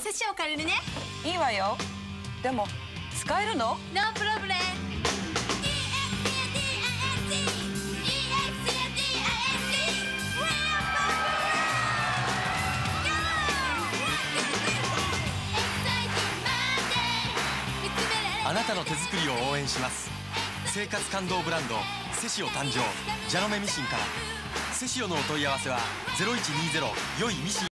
寿司を借りるね。 いいわよ。でも使えるの？ ノープロブレム。 あなたの手作りを応援します。生活感動ブランドセシオ誕生、ジャノメミシンから。セシオのお問い合わせは0120良いミシン